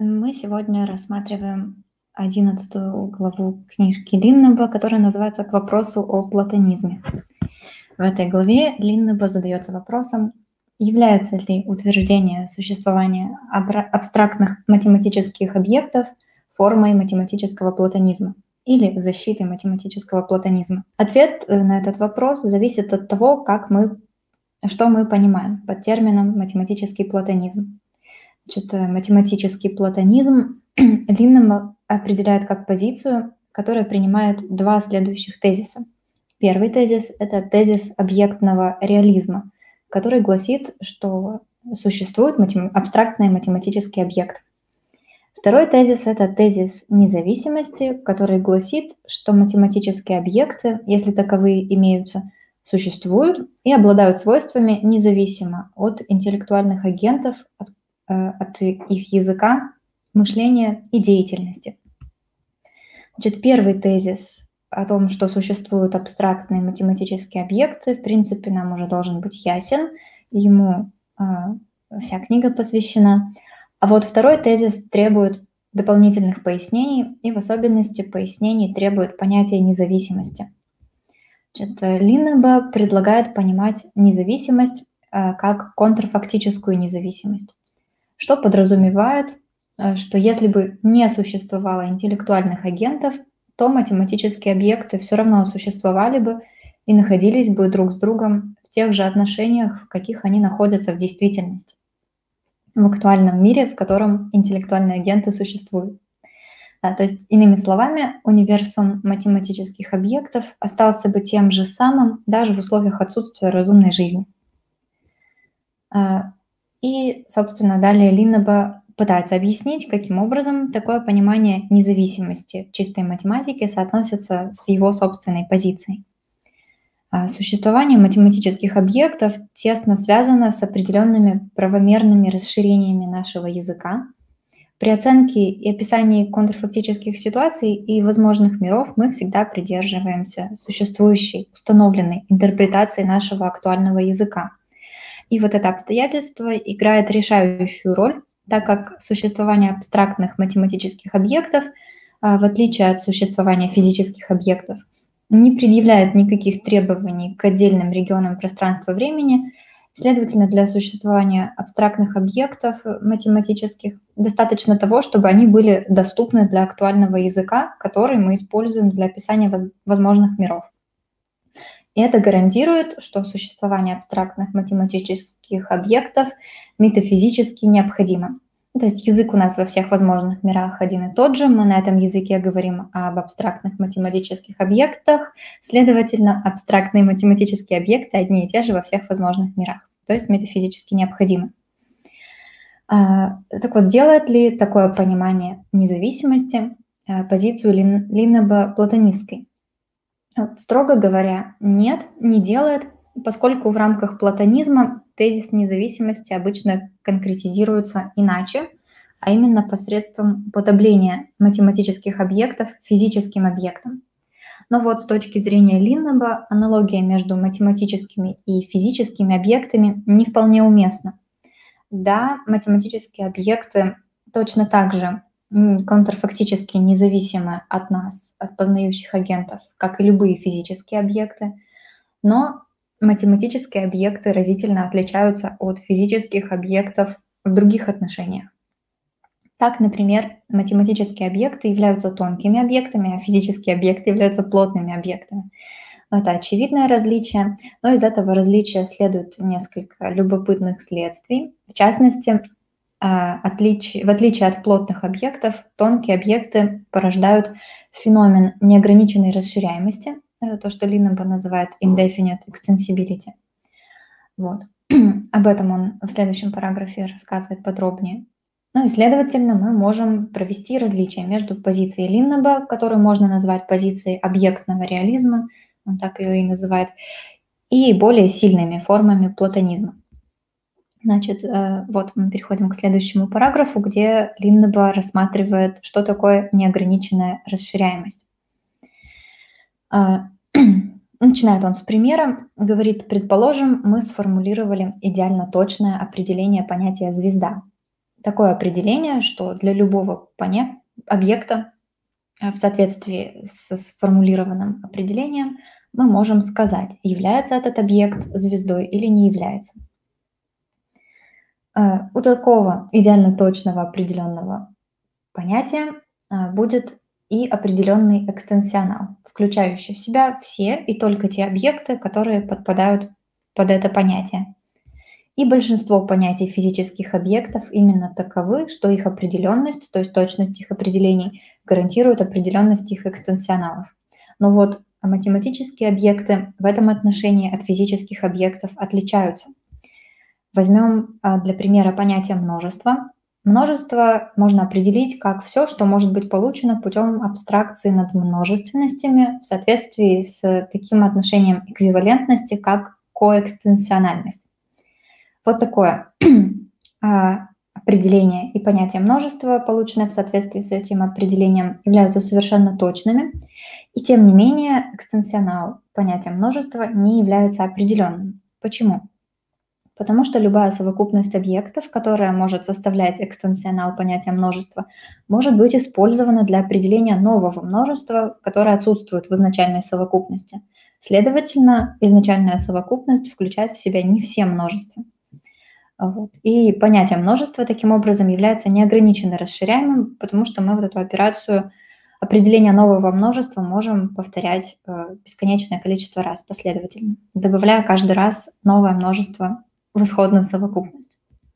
Мы сегодня рассматриваем 11 главу книжки Линнеба, которая называется «К вопросу о платонизме». В этой главе Линнеба задается вопросом, является ли утверждение существования абстрактных математических объектов формой математического платонизма или защитой математического платонизма. Ответ на этот вопрос зависит от того, что мы понимаем под термином математический платонизм. Математический платонизм Линнем определяет как позицию, которая принимает два следующих тезиса. Первый тезис – это тезис объектного реализма, который гласит, что существует абстрактный математический объект. Второй тезис – это тезис независимости, который гласит, что математические объекты, если таковые имеются, существуют и обладают свойствами независимо от интеллектуальных агентов, от их языка, мышления и деятельности. Первый тезис о том, что существуют абстрактные математические объекты, в принципе, нам уже должен быть ясен, ему вся книга посвящена. А вот второй тезис требует дополнительных пояснений, и в особенности пояснений требует понятия независимости. Линнеба предлагает понимать независимость как контрфактическую независимость, что подразумевает, что если бы не существовало интеллектуальных агентов, то математические объекты все равно существовали бы и находились бы друг с другом в тех же отношениях, в каких они находятся в действительности, в актуальном мире, в котором интеллектуальные агенты существуют. То есть, иными словами, универсум математических объектов остался бы тем же самым даже в условиях отсутствия разумной жизни. И, собственно, далее Линнеба пытается объяснить, каким образом такое понимание независимости в чистой математике соотносится с его собственной позицией. Существование математических объектов тесно связано с определенными правомерными расширениями нашего языка. При оценке и описании контрфактических ситуаций и возможных миров мы всегда придерживаемся существующей, установленной интерпретации нашего актуального языка. И вот это обстоятельство играет решающую роль, так как существование абстрактных математических объектов, в отличие от существования физических объектов, не предъявляет никаких требований к отдельным регионам пространства-времени. Следовательно, для существования абстрактных объектов математических достаточно того, чтобы они были доступны для актуального языка, который мы используем для описания возможных миров. И это гарантирует, что существование абстрактных математических объектов метафизически необходимо. То есть язык у нас во всех возможных мирах один и тот же, мы на этом языке говорим об абстрактных математических объектах, следовательно, абстрактные математические объекты одни и те же во всех возможных мирах, то есть метафизически необходимы. Так вот, делает ли такое понимание независимости позицию Линнеба платонистской? Строго говоря, нет, не делает, поскольку в рамках платонизма тезис независимости обычно конкретизируется иначе, а именно посредством уподобления математических объектов физическим объектам. Но вот с точки зрения Линнеба аналогия между математическими и физическими объектами не вполне уместна. Да, математические объекты точно так же контрфактически независимы от нас, от познающих агентов, как и любые физические объекты, но математические объекты разительно отличаются от физических объектов в других отношениях. Так, например, математические объекты являются тонкими объектами, а физические объекты являются плотными объектами. Это очевидное различие, но из этого различия следует несколько любопытных следствий. В частности, в отличие от плотных объектов, тонкие объекты порождают феномен неограниченной расширяемости. Это то, что Линнеба называет indefinite extensibility. Вот. Об этом он в следующем параграфе рассказывает подробнее. Ну и, следовательно, мы можем провести различие между позицией Линнеба, которую можно назвать позицией объектного реализма, он так ее и называет, и более сильными формами платонизма. Значит, вот мы переходим к следующему параграфу, где Линнеба рассматривает, что такое неограниченная расширяемость. Начинает он с примера, говорит, предположим, мы сформулировали идеально точное определение понятия «звезда». такое определение, что для любого объекта в соответствии со сформулированным определением мы можем сказать, является этот объект звездой или не является. У такого идеально точного определенного понятия будет и определенный экстенсионал, включающий в себя все и только те объекты, которые подпадают под это понятие. И большинство понятий физических объектов именно таковы, что их определенность, то есть точность их определений, гарантирует определенность их экстенсионалов. Но вот математические объекты в этом отношении от физических объектов отличаются. Возьмем для примера понятие множества. Множество можно определить как все, что может быть получено путем абстракции над множественностями в соответствии с таким отношением эквивалентности, как коэкстенсиональность. Вот такое определение и понятие множества, полученное в соответствии с этим определением, являются совершенно точными. И тем не менее, экстенсионал понятия множества не является определенным. Почему? Потому что любая совокупность объектов, которая может составлять экстенсионал понятия множества, может быть использована для определения нового множества, которое отсутствует в изначальной совокупности. Следовательно, изначальная совокупность включает в себя не все множества. Вот. И понятие множества таким образом является неограниченно расширяемым, потому что мы вот эту операцию определения нового множества можем повторять бесконечное количество раз последовательно, добавляя каждый раз новое множество в исходную совокупность.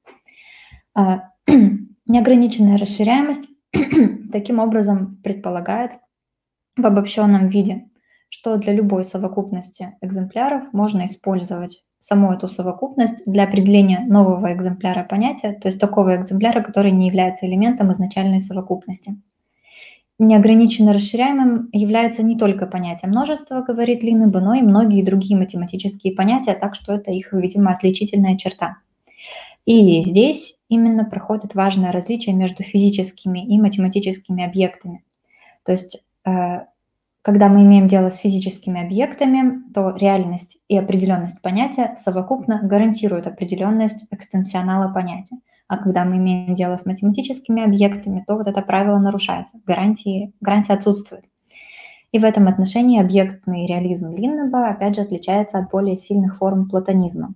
Неограниченная расширяемость таким образом предполагает в обобщенном виде, что для любой совокупности экземпляров можно использовать саму эту совокупность для определения нового экземпляра понятия, то есть такого экземпляра, который не является элементом изначальной совокупности. Неограниченно расширяемым является не только понятие множества, говорит Линнеба, но и многие другие математические понятия, так что это их, видимо, отличительная черта. И здесь именно проходит важное различие между физическими и математическими объектами. То есть, когда мы имеем дело с физическими объектами, то реальность и определенность понятия совокупно гарантируют определенность экстенсионала понятия. А когда мы имеем дело с математическими объектами, то вот это правило нарушается, гарантия отсутствует. И в этом отношении объектный реализм Линнеба, опять же, отличается от более сильных форм платонизма.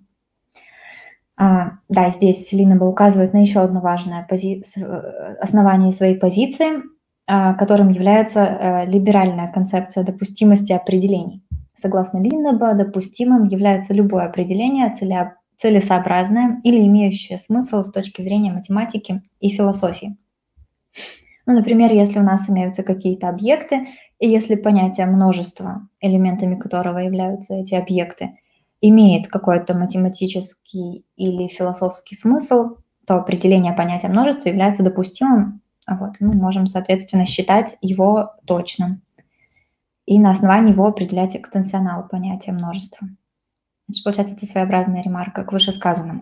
Да, здесь Линнеба указывает на еще одно важное основание своей позиции, которым является либеральная концепция допустимости определений. Согласно Линнеба, допустимым является любое определение, целесообразное или имеющее смысл с точки зрения математики и философии. Ну, например, если у нас имеются какие-то объекты, и если понятие множества, элементами которого являются эти объекты, имеет какой-то математический или философский смысл, то определение понятия множества является допустимым. Вот, мы можем, соответственно, считать его точным и на основании его определять экстенсионал понятия множества. Значит, получается, это своеобразная ремарка к вышесказанному.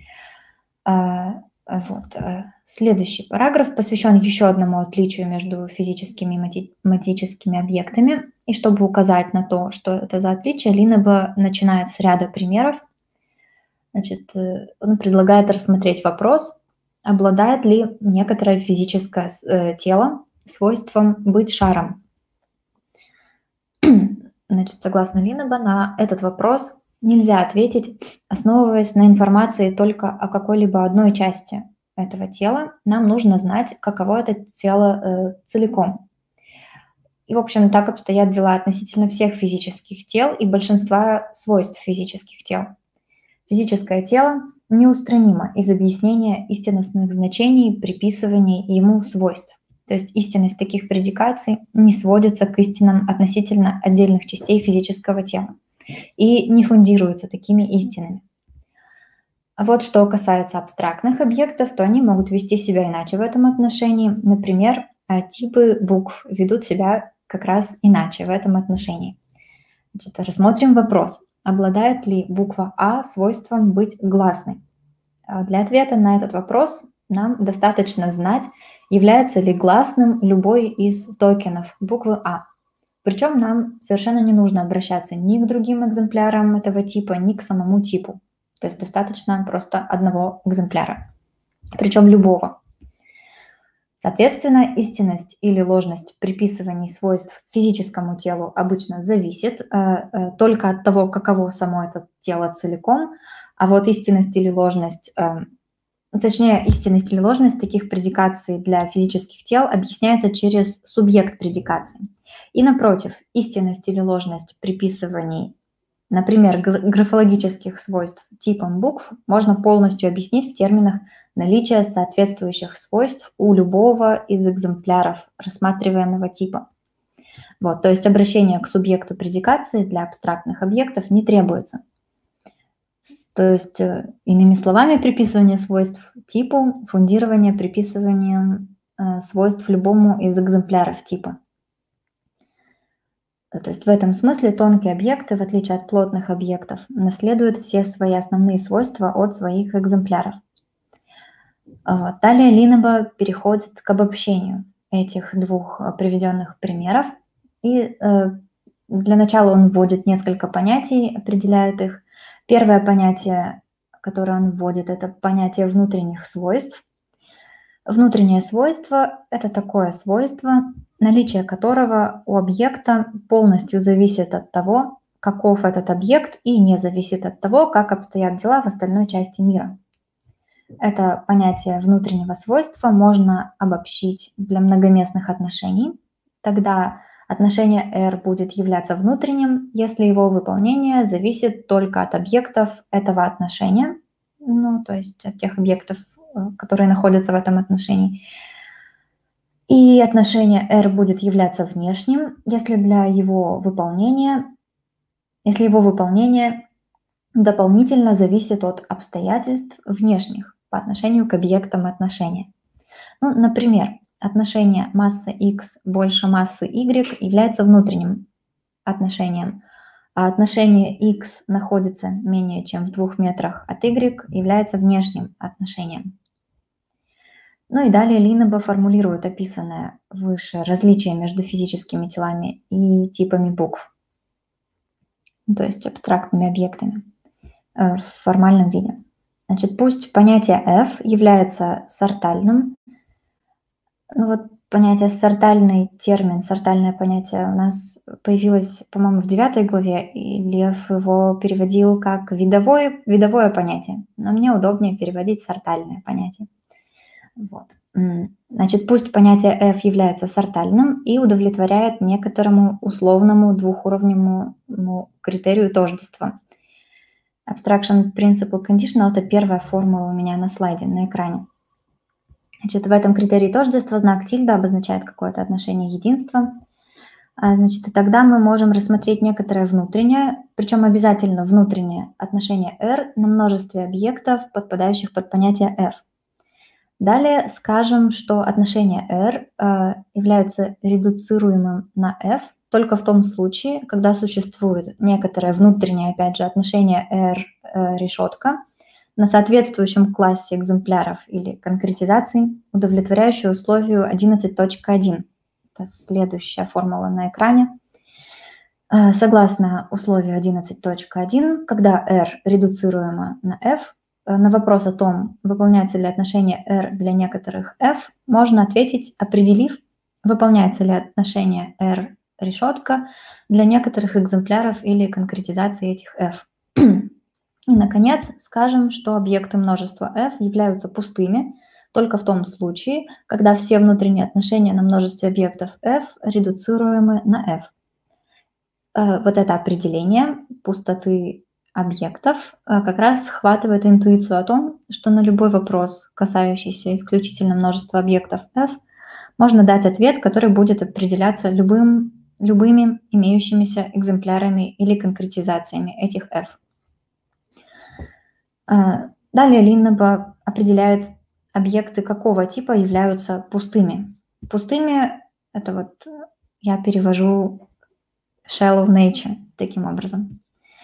Следующий параграф посвящен еще одному отличию между физическими и математическими объектами. И чтобы указать на то, что это за отличие, Линнеба начинает с ряда примеров. Значит, он предлагает рассмотреть вопрос, обладает ли некоторое физическое тело свойством быть шаром. Значит, согласно Линнеба, на этот вопрос нельзя ответить, основываясь на информации только о какой-либо одной части этого тела. Нам нужно знать, каково это тело целиком. И, в общем, так обстоят дела относительно всех физических тел и большинства свойств физических тел. Физическое тело неустранимо из объяснения истинностных значений, приписываний ему свойств. То есть истинность таких предикаций не сводится к истинам относительно отдельных частей физического тела и не фундируются такими истинами. А вот что касается абстрактных объектов, то они могут вести себя иначе в этом отношении. Например, типы букв ведут себя как раз иначе в этом отношении. Значит, рассмотрим вопрос. Обладает ли буква А свойством быть гласной? Для ответа на этот вопрос нам достаточно знать, является ли гласным любой из токенов буквы А. Причем нам совершенно не нужно обращаться ни к другим экземплярам этого типа, ни к самому типу. То есть достаточно просто одного экземпляра. причем любого. Соответственно, истинность или ложность приписываний свойств физическому телу обычно зависит только от того, каково само это тело целиком, а вот истинность или ложность, точнее, истинность или ложность таких предикаций для физических тел объясняется через субъект предикации. И напротив, истинность или ложность приписываний, например, графологических свойств типам букв, можно полностью объяснить в терминах наличия соответствующих свойств у любого из экземпляров рассматриваемого типа. Вот, то есть обращение к субъекту предикации для абстрактных объектов не требуется. То есть, иными словами, приписывание свойств типу, фундирование приписыванием свойств любому из экземпляров типа. То есть в этом смысле тонкие объекты, в отличие от плотных объектов, наследуют все свои основные свойства от своих экземпляров. Вот. Далее Линнеба переходит к обобщению этих двух приведенных примеров. И для начала он вводит несколько понятий, определяет их. Первое понятие, которое он вводит, это понятие внутренних свойств. Внутреннее свойство – это такое свойство, наличие которого у объекта полностью зависит от того, каков этот объект, и не зависит от того, как обстоят дела в остальной части мира. Это понятие внутреннего свойства можно обобщить для многоместных отношений. Тогда отношение R будет являться внутренним, если его выполнение зависит только от объектов этого отношения, ну, то есть от тех объектов, которые находятся в этом отношении. И отношение R будет являться внешним, если его выполнение дополнительно зависит от обстоятельств внешних по отношению к объектам отношения. Ну, например, отношение массы x больше массы y является внутренним отношением, а отношение x находится менее чем в 2 метрах от y является внешним отношением. Ну и далее Линнеба формулирует описанное выше различие между физическими телами и типами букв, то есть абстрактными объектами в формальном виде. Значит, пусть понятие f является сортальным. Ну вот понятие сортальный термин, сортальное понятие у нас появилось, по-моему, в 9 главе, и Лев его переводил как видовое понятие, но мне удобнее переводить сортальное понятие. Вот. Значит, пусть понятие f является сортальным и удовлетворяет некоторому условному двухуровневому критерию тождества. Abstraction Principle Conditional – это первая формула у меня на слайде, на экране. Значит, в этом критерии тождества знак тильда обозначает какое-то отношение единства. Значит, и тогда мы можем рассмотреть некоторое внутреннее, причем обязательно внутреннее отношение R на множестве объектов, подпадающих под понятие f. Далее скажем, что отношение R является редуцируемым на f только в том случае, когда существует некоторое внутреннее, опять же, отношение R решетка на соответствующем классе экземпляров или конкретизаций, удовлетворяющую условию 11.1. Это следующая формула на экране. Согласно условию 11.1, когда R редуцируемо на f, на вопрос о том, выполняется ли отношение R для некоторых f, можно ответить, определив, выполняется ли отношение R решетка для некоторых экземпляров или конкретизации этих f. И, наконец, скажем, что объекты множества f являются пустыми только в том случае, когда все внутренние отношения на множестве объектов f редуцируемы на f. Вот это определение пустоты объектов как раз схватывает интуицию о том, что на любой вопрос, касающийся исключительно множества объектов f, можно дать ответ, который будет определяться любыми имеющимися экземплярами или конкретизациями этих f. Далее Линнеба определяет объекты какого типа являются пустыми. Пустыми – это вот я перевожу shallow nature таким образом.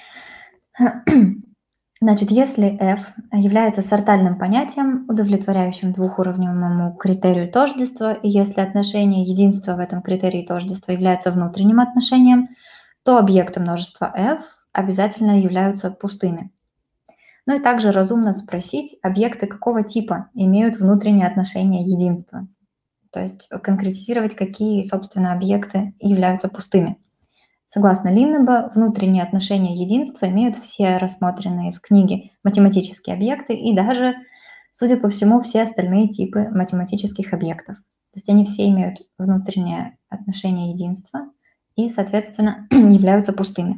Значит, если f является сортальным понятием, удовлетворяющим двухуровневому критерию тождества, и если отношение единства в этом критерии тождества является внутренним отношением, то объекты множества f обязательно являются пустыми. Ну и также разумно спросить, объекты какого типа имеют внутреннее отношение единства. То есть конкретизировать, какие, собственно, объекты являются пустыми. Согласно Линнеба, внутренние отношения единства имеют все рассмотренные в книге математические объекты и даже, судя по всему, все остальные типы математических объектов. То есть они все имеют внутреннее отношение единства и, соответственно, являются пустыми.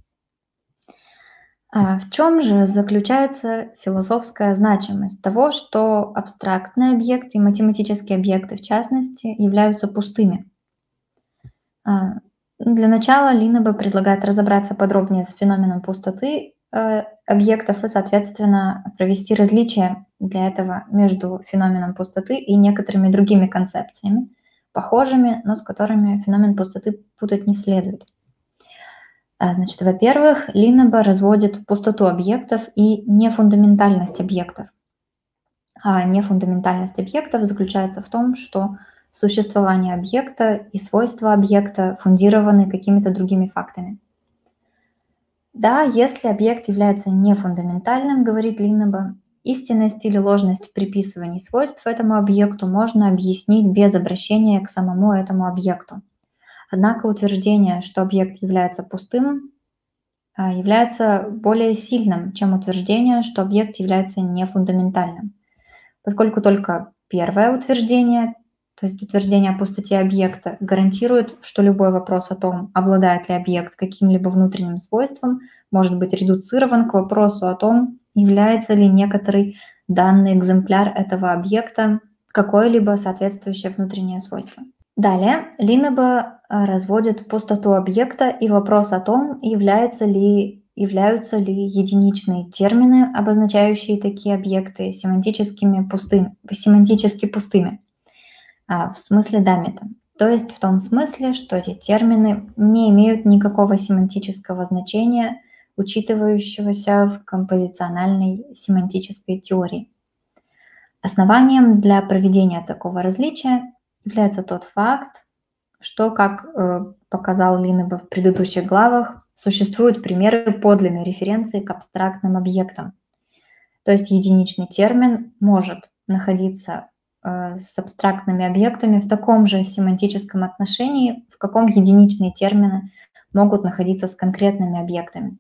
В чем же заключается философская значимость того, что абстрактные объекты и математические объекты, в частности, являются пустыми? Для начала Линнебе предлагает разобраться подробнее с феноменом пустоты объектов и, соответственно, провести различия для этого между феноменом пустоты и некоторыми другими концепциями, похожими, но с которыми феномен пустоты путать не следует. Значит, во-первых, Линнебе разводит пустоту объектов и нефундаментальность объектов. А нефундаментальность объектов заключается в том, что существование объекта и свойства объекта фундированы какими-то другими фактами. Да, если объект является нефундаментальным, говорит Линнебе, истинность или ложность приписываний свойств этому объекту можно объяснить без обращения к самому этому объекту. Однако утверждение, что объект является пустым, является более сильным, чем утверждение, что объект является нефундаментальным. Поскольку только первое утверждение, то есть утверждение о пустоте объекта, гарантирует, что любой вопрос о том, обладает ли объект каким-либо внутренним свойством, может быть редуцирован к вопросу о том, является ли некоторый данный экземпляр этого объекта какое-либо соответствующее внутреннее свойство. Далее Линнебе разводит пустоту объекта и вопрос о том, являются ли единичные термины, обозначающие такие объекты, семантически пустыми, в смысле Даммита. То есть в том смысле, что эти термины не имеют никакого семантического значения, учитывающегося в композициональной семантической теории. Основанием для проведения такого различия является тот факт, что, как показал Линнебе в предыдущих главах, существуют примеры подлинной референции к абстрактным объектам. То есть единичный термин может находиться с абстрактными объектами в таком же семантическом отношении, в каком единичные термины могут находиться с конкретными объектами.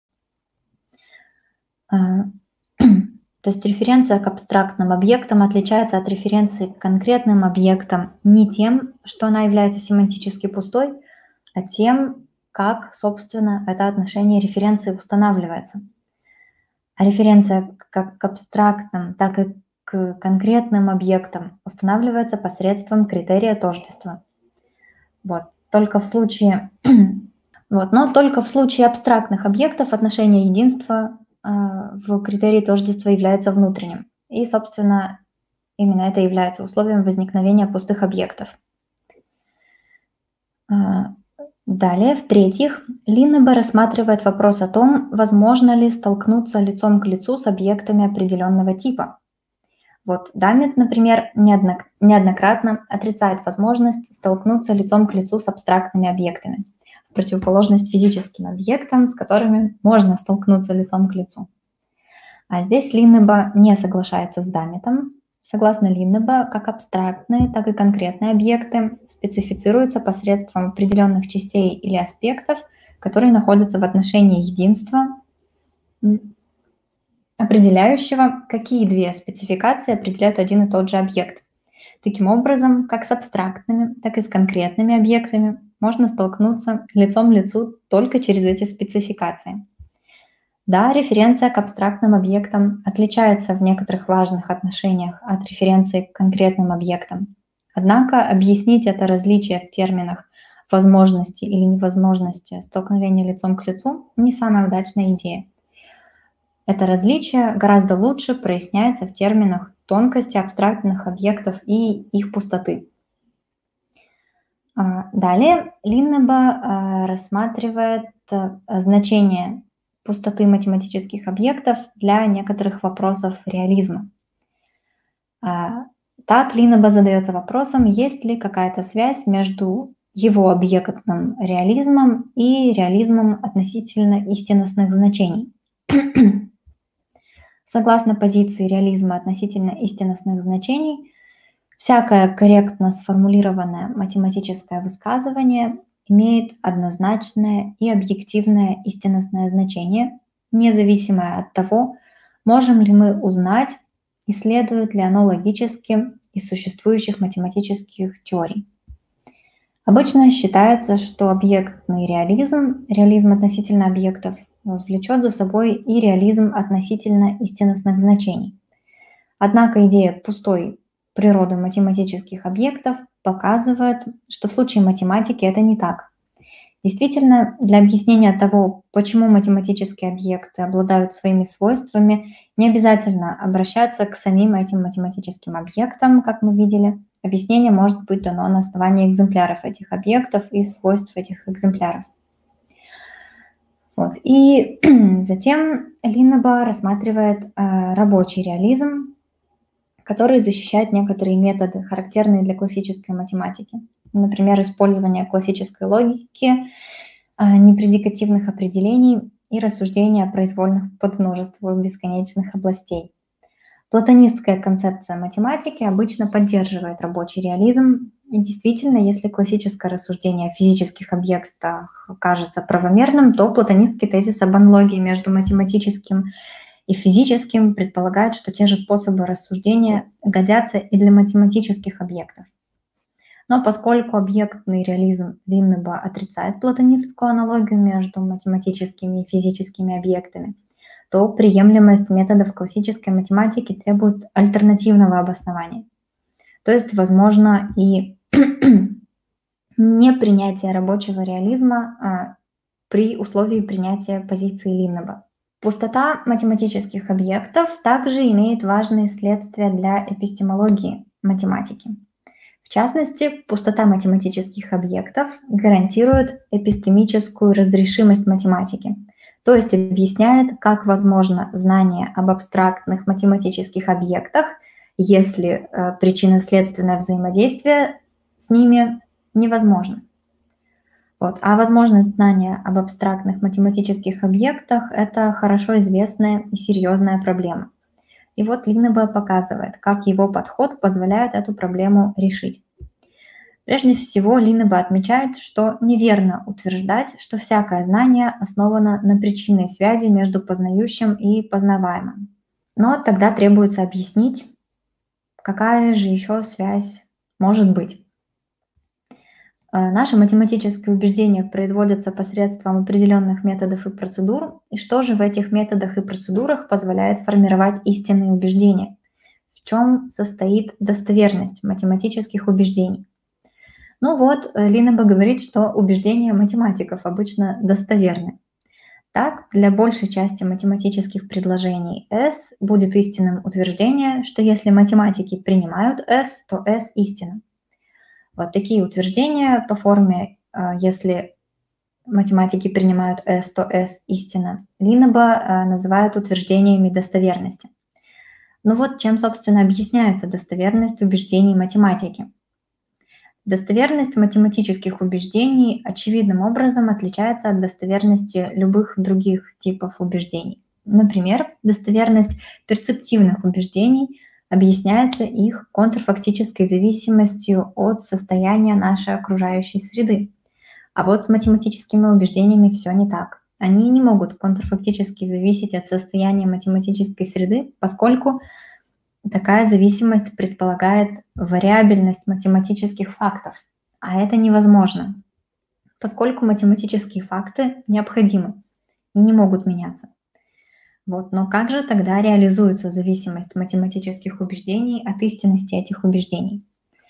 То есть референция к абстрактным объектам отличается от референции к конкретным объектам не тем, что она является семантически пустой, а тем, как, собственно, это отношение референции устанавливается. А референция как к абстрактным, так и к конкретным объектам устанавливается посредством критерия тождества. Но только в случае абстрактных объектов отношение единства в критерии тождества является внутренним. И, собственно, именно это является условием возникновения пустых объектов. Далее, в-третьих, Линнебе рассматривает вопрос о том, возможно ли столкнуться лицом к лицу с объектами определенного типа. Даммит, например, неоднократно отрицает возможность столкнуться лицом к лицу с абстрактными объектами, в противоположность физическим объектам, с которыми можно столкнуться лицом к лицу. А здесь Линнебе не соглашается с Даммитом. Согласно Линнебе, как абстрактные, так и конкретные объекты специфицируются посредством определенных частей или аспектов, которые находятся в отношении единства, определяющего, какие две спецификации определяют один и тот же объект. Таким образом, как с абстрактными, так и с конкретными объектами можно столкнуться лицом к лицу только через эти спецификации. Да, референция к абстрактным объектам отличается в некоторых важных отношениях от референции к конкретным объектам. Однако объяснить это различие в терминах возможности или невозможности столкновения лицом к лицу не самая удачная идея. Это различие гораздо лучше проясняется в терминах тонкости абстрактных объектов и их пустоты. Далее Линнебе рассматривает значение пустоты математических объектов для некоторых вопросов реализма. Так Линнебе задается вопросом, есть ли какая-то связь между его объектным реализмом и реализмом относительно истинностных значений. Согласно позиции реализма относительно истинностных значений, всякое корректно сформулированное математическое высказывание имеет однозначное и объективное истинностное значение, независимое от того, можем ли мы узнать и следует ли оно логически из существующих математических теорий. Обычно считается, что объектный реализм, реализм относительно объектов, влечет за собой и реализм относительно истинностных значений. Однако идея пустой природы математических объектов показывает, что в случае математики это не так. Действительно, для объяснения того, почему математические объекты обладают своими свойствами, не обязательно обращаться к самим этим математическим объектам, как мы видели. Объяснение может быть дано на основании экземпляров этих объектов и свойств этих экземпляров. Вот. И затем Линнеба рассматривает рабочий реализм, который защищает некоторые методы, характерные для классической математики. Например, использование классической логики, непредикативных определений и рассуждения о произвольных подмножествах бесконечных областей. Платонистская концепция математики обычно поддерживает рабочий реализм. И действительно, если классическое рассуждение о физических объектах кажется правомерным, то платонистский тезис об аналогии между математическим и физическим предполагает, что те же способы рассуждения годятся и для математических объектов. Но поскольку объектный реализм Линнеба отрицает платонистскую аналогию между математическими и физическими объектами, то приемлемость методов классической математики требует альтернативного обоснования. То есть, возможно, и непринятие рабочего реализма при условии принятия позиции Линнеба. Пустота математических объектов также имеет важные следствия для эпистемологии математики. В частности, пустота математических объектов гарантирует эпистемическую разрешимость математики, то есть объясняет, как возможно знание об абстрактных математических объектах, если причинно-следственное взаимодействие с ними невозможно. Вот. А возможность знания об абстрактных математических объектах – это хорошо известная и серьезная проблема. И вот Линнеба показывает, как его подход позволяет эту проблему решить. Прежде всего, Линнеба отмечает, что неверно утверждать, что всякое знание основано на причинной связи между познающим и познаваемым. Но тогда требуется объяснить, какая же еще связь может быть. Наши математические убеждения производятся посредством определенных методов и процедур. И что же в этих методах и процедурах позволяет формировать истинные убеждения? В чем состоит достоверность математических убеждений? Ну вот, Линнеба говорит, что убеждения математиков обычно достоверны. Так, для большей части математических предложений S будет истинным утверждение, что если математики принимают S, то S истина. Вот такие утверждения по форме, если математики принимают S, то S истина, Линнеба называют утверждениями достоверности. Ну вот чем, собственно, объясняется достоверность убеждений математики. Достоверность математических убеждений очевидным образом отличается от достоверности любых других типов убеждений. Например, достоверность перцептивных убеждений объясняется их контрфактической зависимостью от состояния нашей окружающей среды. А вот с математическими убеждениями все не так. Они не могут контрфактически зависеть от состояния математической среды, поскольку такая зависимость предполагает вариабельность математических фактов, а это невозможно, поскольку математические факты необходимы и не могут меняться. Вот. Но как же тогда реализуется зависимость математических убеждений от истинности этих убеждений?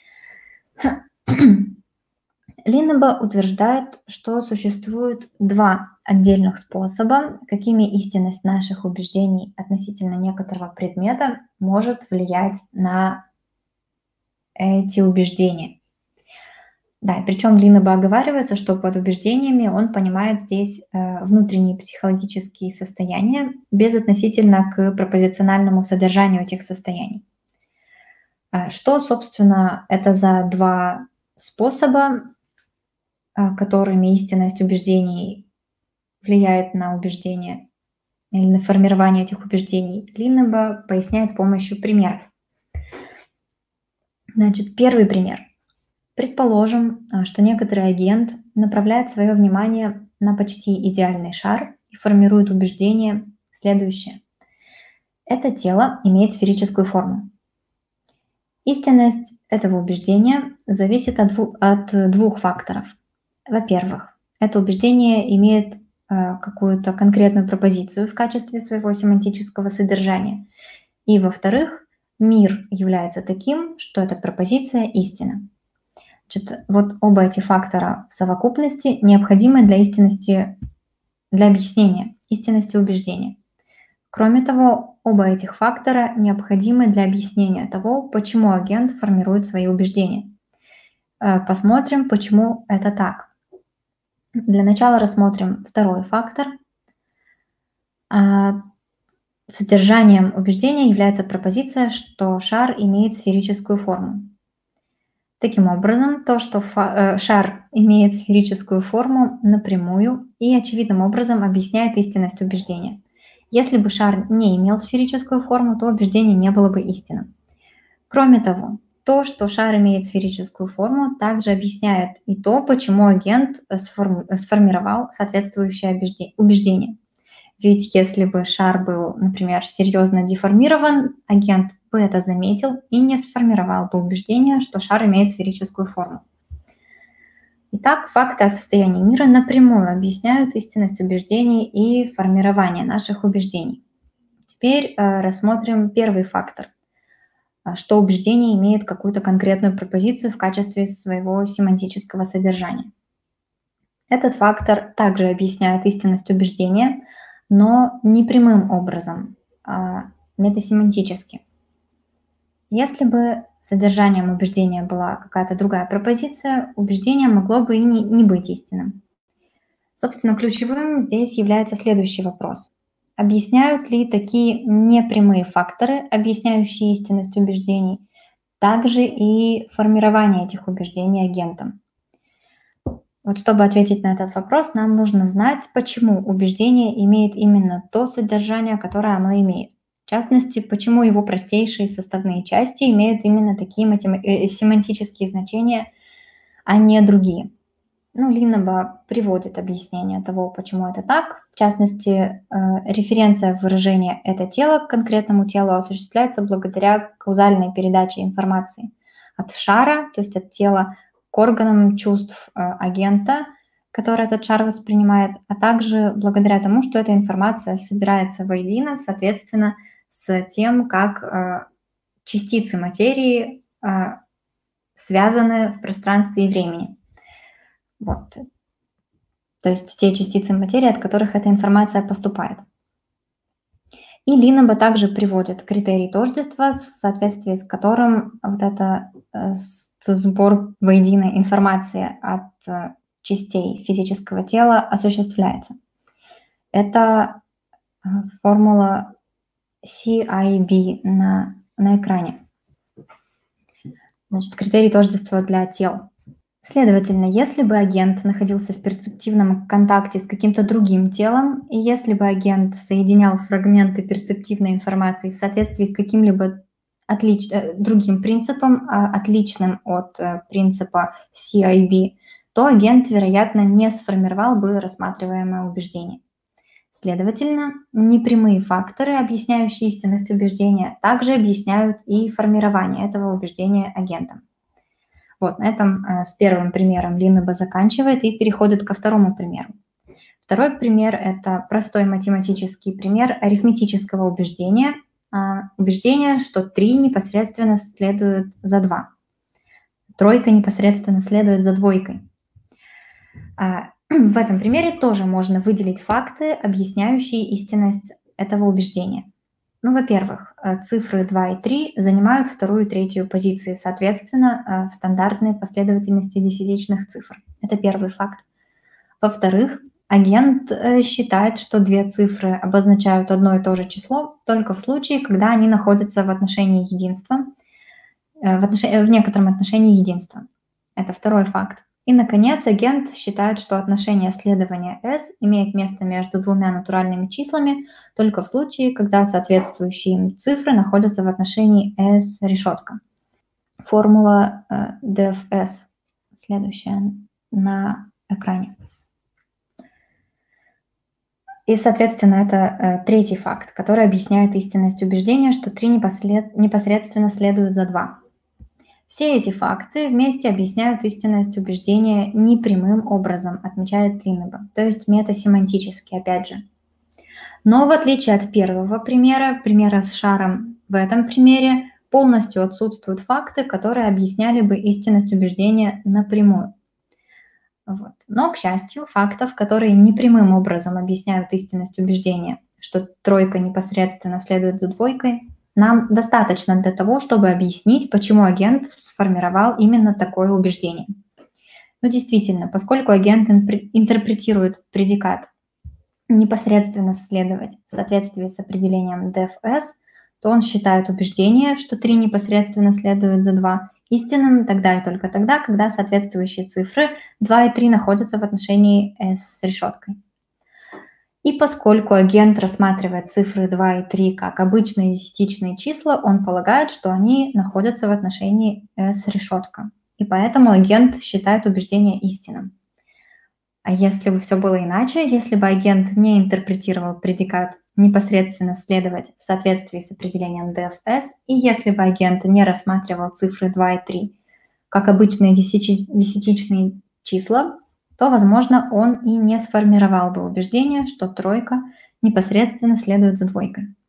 Линнеба утверждает, что существует два отдельных способа, какими истинность наших убеждений относительно некоторого предмета может влиять на эти убеждения. Да, причем Линнеба оговаривается, что под убеждениями он понимает здесь внутренние психологические состояния безотносительно к пропозициональному содержанию этих состояний. Что, собственно, это за два способа, которыми истинность убеждений влияет на убеждения? или на формирование этих убеждений. Линнеба поясняет с помощью примеров. Значит, первый пример. Предположим, что некоторый агент направляет свое внимание на почти идеальный шар и формирует убеждение следующее. Это тело имеет сферическую форму. Истинность этого убеждения зависит от двух факторов. Во-первых, это убеждение имеет какую-то конкретную пропозицию в качестве своего семантического содержания. И во-вторых, мир является таким, что эта пропозиция истина. Значит, вот оба эти фактора в совокупности необходимы для истинности, для объяснения истинности убеждения. Кроме того, оба этих фактора необходимы для объяснения того, почему агент формирует свои убеждения. Посмотрим, почему это так. Для начала рассмотрим второй фактор. Содержанием убеждения является пропозиция, что шар имеет сферическую форму. Таким образом, то, что шар имеет сферическую форму, напрямую и очевидным образом объясняет истинность убеждения. Если бы шар не имел сферическую форму, то убеждение не было бы истинным. Кроме того, то, что шар имеет сферическую форму, также объясняет и то, почему агент сформировал соответствующее убеждение. Ведь если бы шар был, например, серьезно деформирован, агент бы это заметил и не сформировал бы убеждение, что шар имеет сферическую форму. Итак, факты о состоянии мира напрямую объясняют истинность убеждений и формирование наших убеждений. Теперь рассмотрим первый фактор, что убеждение имеет какую-то конкретную пропозицию в качестве своего семантического содержания. Этот фактор также объясняет истинность убеждения, но не прямым образом, а метасемантически. Если бы содержанием убеждения была какая-то другая пропозиция, убеждение могло бы и не быть истинным. Собственно, ключевым здесь является следующий вопрос. Объясняют ли такие непрямые факторы, объясняющие истинность убеждений, также и формирование этих убеждений агентом? Вот чтобы ответить на этот вопрос, нам нужно знать, почему убеждение имеет именно то содержание, которое оно имеет. В частности, почему его простейшие составные части имеют именно такие семантические значения, а не другие. Линнеба приводит объяснение того, почему это так. В частности, референция выражения «это тело» к конкретному телу осуществляется благодаря каузальной передаче информации от шара, то есть от тела, к органам чувств агента, который этот шар воспринимает, а также благодаря тому, что эта информация собирается воедино, соответственно, с тем, как частицы материи связаны в пространстве и времени. Вот. То есть те частицы материи, от которых эта информация поступает. И Линнеба также приводит критерий тождества, в соответствии с которым вот это сбор воедино информации от частей физического тела осуществляется. Это формула CIB на экране. Значит, критерий тождества для тел. Следовательно, если бы агент находился в перцептивном контакте с каким-то другим телом, и если бы агент соединял фрагменты перцептивной информации в соответствии с каким-либо другим принципом, отличным от принципа CIB, то агент, вероятно, не сформировал бы рассматриваемое убеждение. Следовательно, непрямые факторы, объясняющие истинность убеждения, также объясняют и формирование этого убеждения агентом. Вот, на этом с первым примером Линнеба заканчивает и переходит ко второму примеру. Второй пример – это простой математический пример арифметического убеждения. Убеждение, что 3 непосредственно следует за 2. Тройка непосредственно следует за двойкой. В этом примере тоже можно выделить факты, объясняющие истинность этого убеждения. Во-первых, цифры 2 и 3 занимают вторую и третью позиции, соответственно, в стандартной последовательности десятичных цифр. Это первый факт. Во-вторых, агент считает, что 2 цифры обозначают одно и то же число только в случае, когда они находятся в отношении единства, в некотором отношении единства. Это второй факт. И, наконец, агент считает, что отношение следования S имеет место между двумя натуральными числами только в случае, когда соответствующие им цифры находятся в отношении S решетка. Формула DFS следующая на экране. И, соответственно, это третий факт, который объясняет истинность убеждения, что 3 непосредственно следуют за 2. Все эти факты вместе объясняют истинность убеждения непрямым образом, отмечает Линнеба, то есть метасемантически, опять же. Но в отличие от первого примера с шаром, в этом примере полностью отсутствуют факты, которые объясняли бы истинность убеждения напрямую. Вот. Но, к счастью, фактов, которые непрямым образом объясняют истинность убеждения, что 3 непосредственно следует за 2, нам достаточно для того, чтобы объяснить, почему агент сформировал именно такое убеждение. Ну, действительно, поскольку агент интерпретирует предикат непосредственно следовать в соответствии с определением DFS, то он считает убеждение, что 3 непосредственно следуют за 2, истинным тогда и только тогда, когда соответствующие цифры 2 и 3 находятся в отношении S с решеткой. И поскольку агент рассматривает цифры 2 и 3 как обычные десятичные числа, он полагает, что они находятся в отношении S решетка. И поэтому агент считает убеждение истинным. А если бы все было иначе, если бы агент не интерпретировал предикат непосредственно следовать в соответствии с определением DFS, и если бы агент не рассматривал цифры 2 и 3 как обычные десятичные числа, то, возможно, он и не сформировал бы убеждение, что 3 непосредственно следует за 2.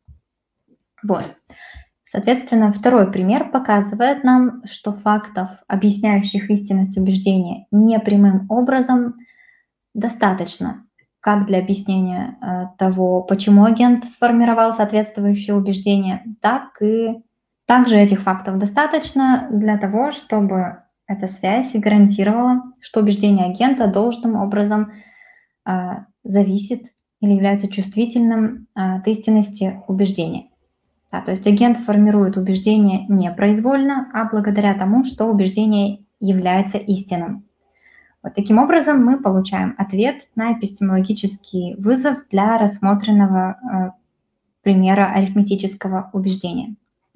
Вот. Соответственно, второй пример показывает нам, что фактов, объясняющих истинность убеждения непрямым образом, достаточно как для объяснения того, почему агент сформировал соответствующее убеждение, так и также этих фактов достаточно для того, чтобы эта связь гарантировала, что убеждение агента должным образом зависит или является чувствительным от истинности убеждения. Да, то есть агент формирует убеждение непроизвольно, а благодаря тому, что убеждение является истинным. Вот таким образом мы получаем ответ на эпистемологический вызов для рассмотренного примера арифметического убеждения.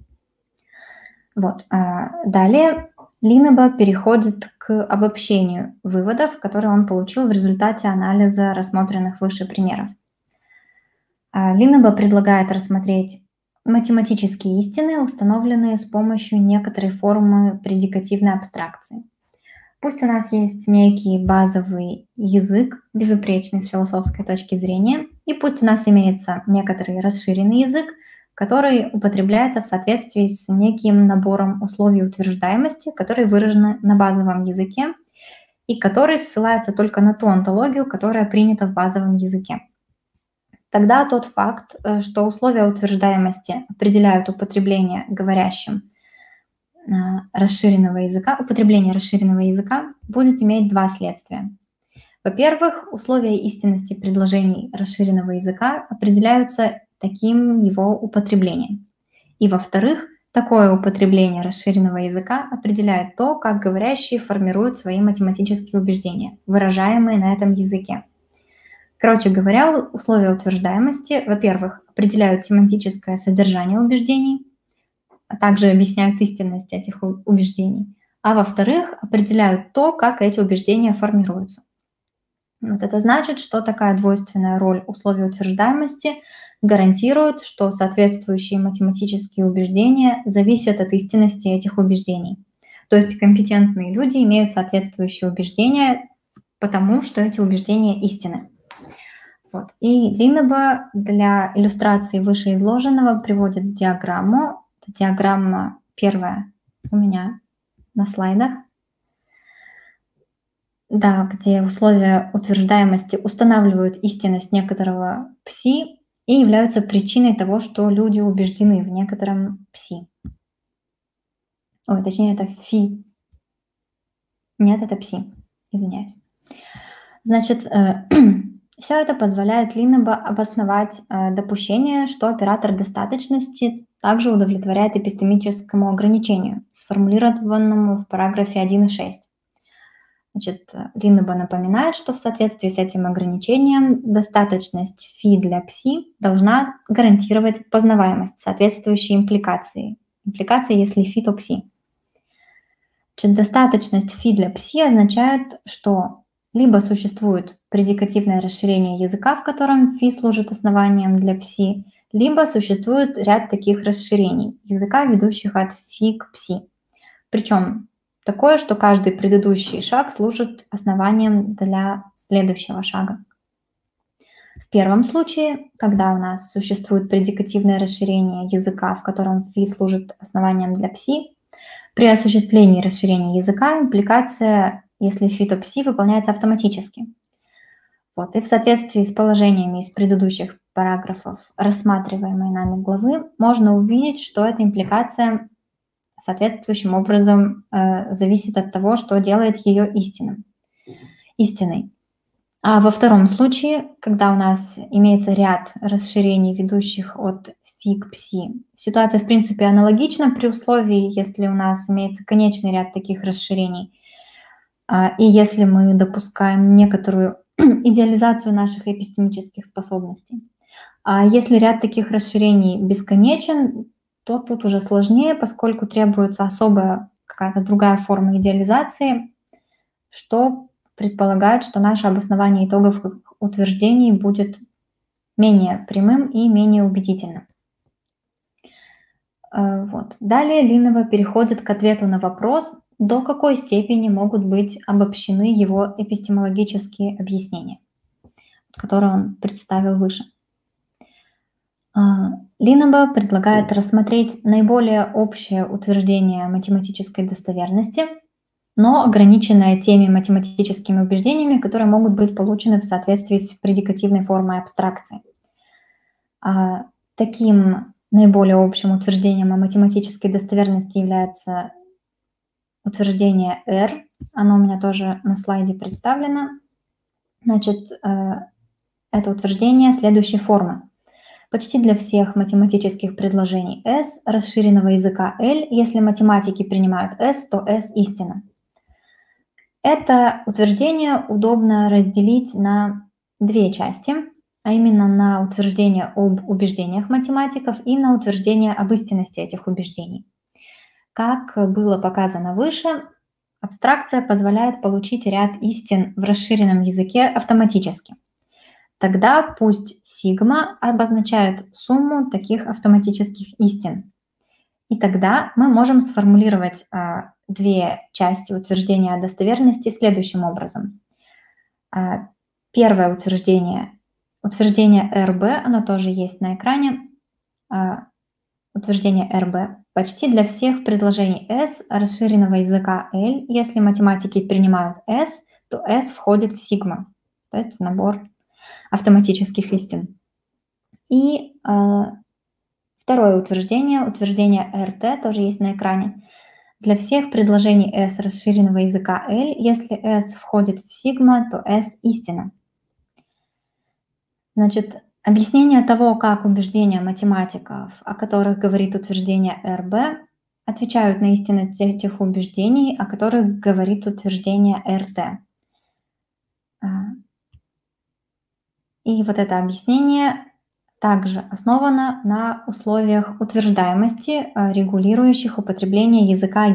Вот. Далее Линнеба переходит к обобщению выводов, которые он получил в результате анализа рассмотренных выше примеров. Линнеба предлагает рассмотреть математические истины, установленные с помощью некоторой формы предикативной абстракции. Пусть у нас есть некий базовый язык, безупречный с философской точки зрения, и пусть у нас имеется некоторый расширенный язык, который употребляется в соответствии с неким набором условий утверждаемости, которые выражены на базовом языке и который ссылается только на ту онтологию, которая принята в базовом языке. Тогда тот факт, что условия утверждаемости определяют употребление говорящим расширенного языка, употребление расширенного языка будет иметь два следствия. Во-первых, условия истинности предложений расширенного языка определяются таким его употреблением. И во-вторых, такое употребление расширенного языка определяет то, как говорящие формируют свои математические убеждения, выражаемые на этом языке. Короче говоря, условия утверждаемости, во-первых, определяют семантическое содержание убеждений, а также объясняют истинность этих убеждений, а во-вторых, определяют то, как эти убеждения формируются. Вот это значит, что такая двойственная роль условий утверждаемости гарантирует, что соответствующие математические убеждения зависят от истинности этих убеждений. То есть компетентные люди имеют соответствующие убеждения, потому что эти убеждения истинны. Вот. И Линнеба для иллюстрации вышеизложенного приводит диаграмму. Диаграмма первая у меня на слайдах. Да, где условия утверждаемости устанавливают истинность некоторого пси и являются причиной того, что люди убеждены в некотором пси. Ой, точнее, это фи. Нет, это пси. Извиняюсь. Значит, все это позволяет Линнеба обосновать допущение, что оператор достаточности также удовлетворяет эпистемическому ограничению, сформулированному в параграфе 1.6. Значит, Линнеба напоминает, что в соответствии с этим ограничением достаточность фи для пси должна гарантировать познаваемость, соответствующей импликации. Импликация, если фи, то пси. Значит, достаточность фи для пси означает, что либо существует предикативное расширение языка, в котором фи служит основанием для пси, либо существует ряд таких расширений языка, ведущих от фи к пси. Причем такое, что каждый предыдущий шаг служит основанием для следующего шага. В первом случае, когда у нас существует предикативное расширение языка, в котором фи служит основанием для пси, при осуществлении расширения языка импликация, если фи, то пси, выполняется автоматически. Вот. И в соответствии с положениями из предыдущих параграфов рассматриваемой нами главы можно увидеть, что эта импликация соответствующим образом зависит от того, что делает ее истиной. А во втором случае, когда у нас имеется ряд расширений, ведущих от фи к пси, ситуация в принципе аналогична при условии, если у нас имеется конечный ряд таких расширений, и если мы допускаем некоторую идеализацию наших эпистемических способностей. А если ряд таких расширений бесконечен, то тут уже сложнее, поскольку требуется особая какая-то другая форма идеализации, что предполагает, что наше обоснование итогов утверждений будет менее прямым и менее убедительным. Вот. Далее Линнеба переходит к ответу на вопрос, до какой степени могут быть обобщены его эпистемологические объяснения, которые он представил выше. Линнеба предлагает рассмотреть наиболее общее утверждение математической достоверности, но ограниченное теми математическими убеждениями, которые могут быть получены в соответствии с предикативной формой абстракции. Таким наиболее общим утверждением о математической достоверности является утверждение R. Оно у меня тоже на слайде представлено. Значит, это утверждение следующей формы. Почти для всех математических предложений S расширенного языка L, если математики принимают S, то S истина. Это утверждение удобно разделить на две части, а именно на утверждение об убеждениях математиков и на утверждение об истинности этих убеждений. Как было показано выше, абстракция позволяет получить ряд истин в расширенном языке автоматически. Тогда пусть сигма обозначает сумму таких автоматических истин. И тогда мы можем сформулировать две части утверждения о достоверности следующим образом. Первое утверждение RB, оно тоже есть на экране. Утверждение RB. Почти для всех предложений S расширенного языка L, если математики принимают S, то S входит в сигма, то есть в набор автоматических истин. И второе утверждение RT, тоже есть на экране. Для всех предложений S расширенного языка L, если S входит в сигма, то S истина. Значит, объяснение того, как убеждения математиков, о которых говорит утверждение RB, отвечают на истинность этих убеждений, о которых говорит утверждение RT. И вот это объяснение также основано на условиях утверждаемости, регулирующих употребление языка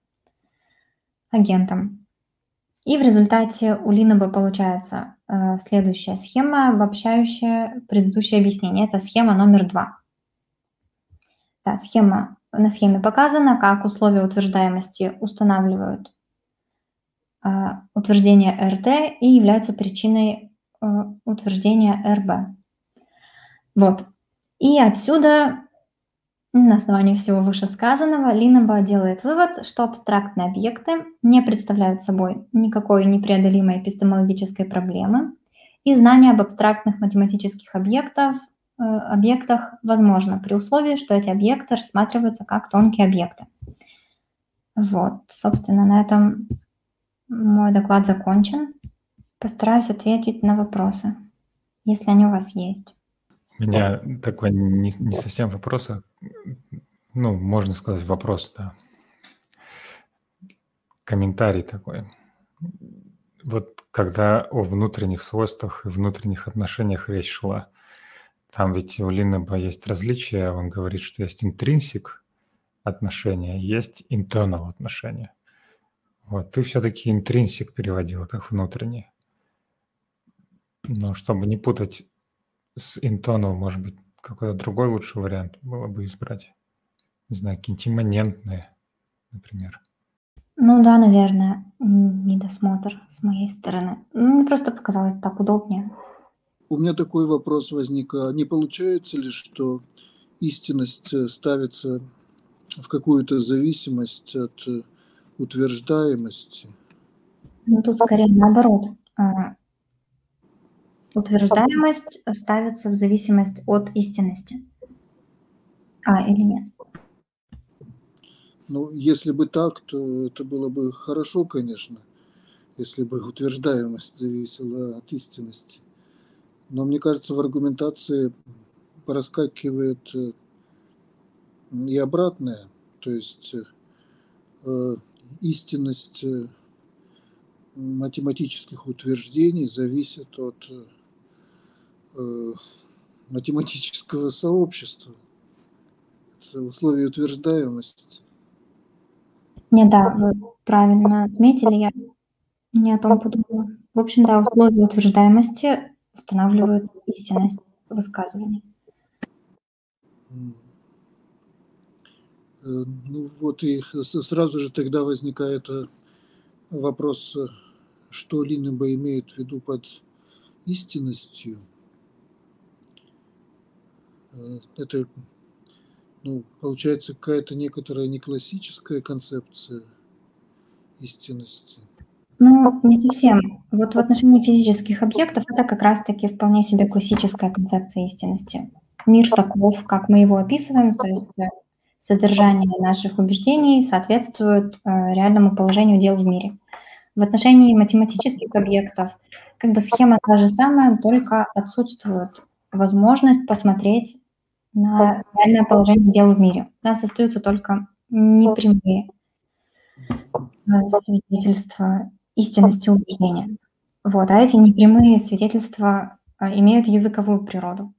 агентом. И в результате у Линнеба получается следующая схема, обобщающая предыдущее объяснение. Это схема номер 2. Да, на схеме показано, как условия утверждаемости устанавливают утверждение RT и являются причиной утверждения RB. Вот. И отсюда, на основании всего вышесказанного, Линнеба делает вывод, что абстрактные объекты не представляют собой никакой непреодолимой эпистемологической проблемы, и знание об абстрактных математических объектах возможно при условии, что эти объекты рассматриваются как тонкие объекты. Вот, собственно, на этом мой доклад закончен. Постараюсь ответить на вопросы, если они у вас есть. У меня такой не совсем вопрос, можно сказать вопрос, да. Комментарий такой. вот когда о внутренних свойствах и внутренних отношениях речь шла, там ведь у Линнеба есть различия. Он говорит, что есть intrinsic отношения, есть internal отношения. Вот, ты все-таки интринсик переводил, как внутренний. Но чтобы не путать с internal, может быть, какой-то другой лучший вариант было бы избрать. Не знаю, какие-нибудь имманентные, например. Ну да, наверное, недосмотр с моей стороны. Мне просто показалось так удобнее. У меня такой вопрос возник. А не получается ли, что истинность ставится в какую-то зависимость от утверждаемости? Ну тут скорее наоборот. Утверждаемость ставится в зависимость от истинности. Или нет? Ну, если бы так, то это было бы хорошо, конечно, если бы утверждаемость зависела от истинности. Но мне кажется, в аргументации проскакивает и обратное, то есть истинность математических утверждений зависит от математического сообщества, это условия утверждаемости. Не, да, вы правильно отметили, я не о том подумала. В общем, да, условия утверждаемости устанавливают истинность высказываний. Ну вот и сразу же тогда возникает вопрос, что Линнеба имеет в виду под истинностью. Это, получается, какая-то некоторая неклассическая концепция истинности. Ну, не совсем. Вот в отношении физических объектов это как раз-таки вполне себе классическая концепция истинности. Мир таков, как мы его описываем, то есть содержание наших убеждений соответствует реальному положению дел в мире. В отношении математических объектов как бы схема та же самая, только отсутствует возможность посмотреть на реальное положение дел в мире. У нас остаются только непрямые свидетельства истинности убеждения. Вот, а эти непрямые свидетельства имеют языковую природу.